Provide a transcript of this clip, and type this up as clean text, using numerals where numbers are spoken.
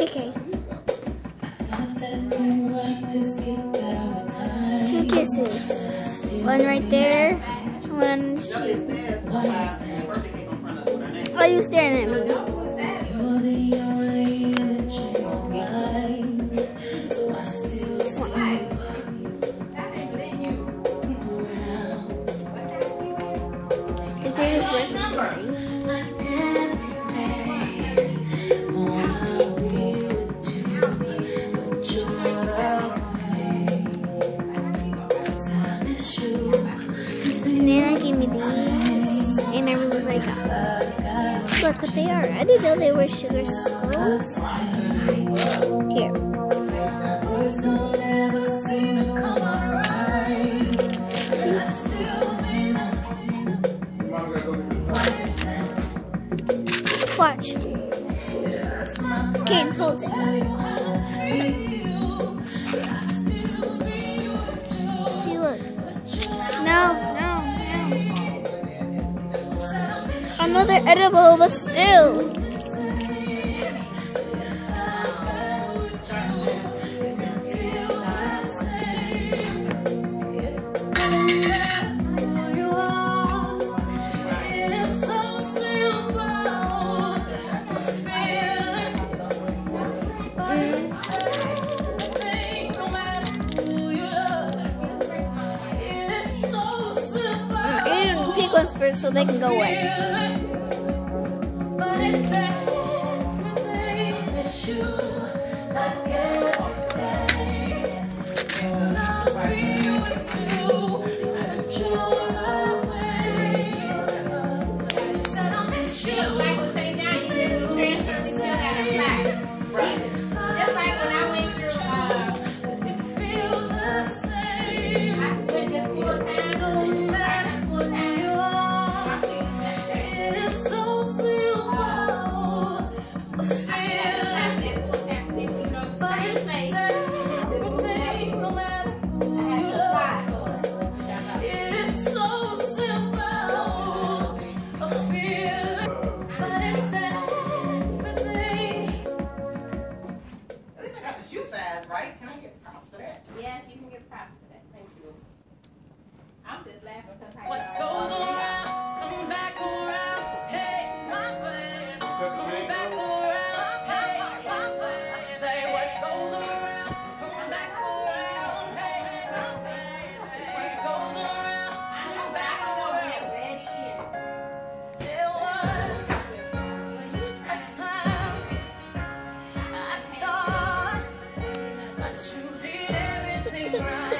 Okay. 2 kisses. One right there, one on the cheek. Why are you staring at me? Is there this birthday? Nana gave me these, and I really like them. Look what they are. I didn't know they were sugar skulls. Here. Watch. Okay, hold this. See, look. No. Another edible, but still. Pink ones first so they can go away. Yes, you can get props for that. Thank you. I'm just laughing because I what goes around comes back around. Hey, my plan comes back around. Hey, my plan. I say what goes around comes back around. Hey, my plan. What goes around comes back around. There was a time I thought that you did everything right.